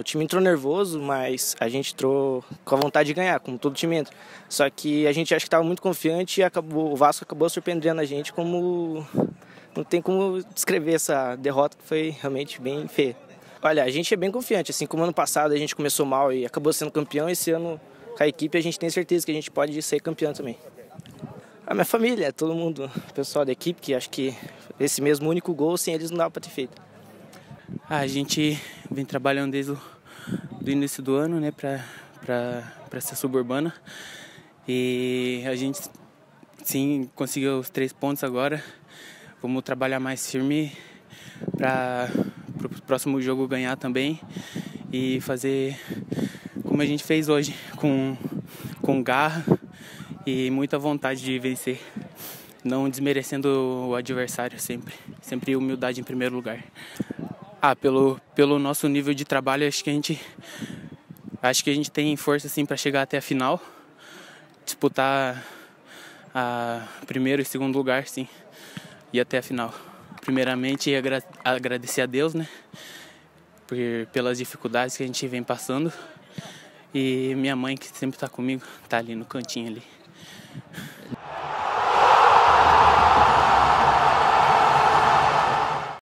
time entrou nervoso, mas a gente entrou com a vontade de ganhar, como todo time entra. Só que a gente acha que estava muito confiante e o Vasco acabou surpreendendo a gente como... Não tem como descrever essa derrota, que foi realmente bem feia. Olha, a gente é bem confiante, assim como ano passado a gente começou mal e acabou sendo campeão, esse ano com a equipe a gente tem certeza que a gente pode ser campeão também. A minha família, todo mundo, o pessoal da equipe, que acho que esse mesmo único gol, sem eles não dava para ter feito. A gente vem trabalhando desde o início do ano, né, para essa suburbana. E a gente, sim, conseguiu os 3 pontos agora. Vamos trabalhar mais firme para o próximo jogo ganhar também e fazer como a gente fez hoje, com garra e muita vontade de vencer, não desmerecendo o adversário sempre humildade em primeiro lugar. Pelo nosso nível de trabalho, acho que a gente tem força assim para chegar até a final, disputar a primeiro e segundo lugar, sim, e até a final. Primeiramente, agradecer a Deus, né, pelas dificuldades que a gente vem passando, e minha mãe, que sempre está comigo, está ali no cantinho ali.